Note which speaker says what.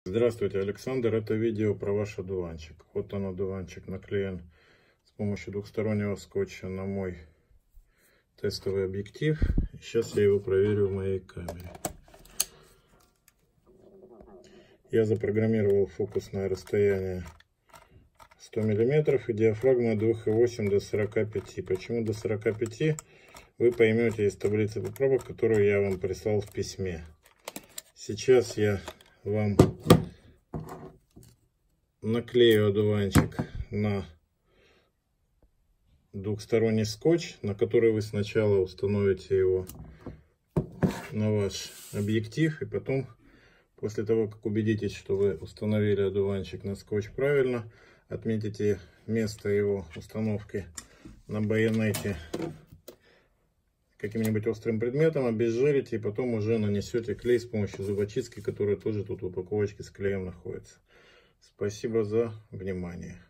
Speaker 1: Здравствуйте, Александр. Это видео про ваш одуванчик. Вот он, одуванчик, наклеен с помощью двухстороннего скотча на мой тестовый объектив. Сейчас я его проверю в моей камере. Я запрограммировал фокусное расстояние 100 мм и диафрагма от 2,8 до 45. Почему до 45? Вы поймете из таблицы попробок, которую я вам прислал в письме. Сейчас я вам наклею одуванчик на двухсторонний скотч, на который вы сначала установите его на ваш объектив, и потом, после того, как убедитесь, что вы установили одуванчик на скотч правильно, отметите место его установки на байонете каким-нибудь острым предметом, обезжирите, и потом уже нанесете клей с помощью зубочистки, которая тоже тут в упаковочке с клеем находится. Спасибо за внимание.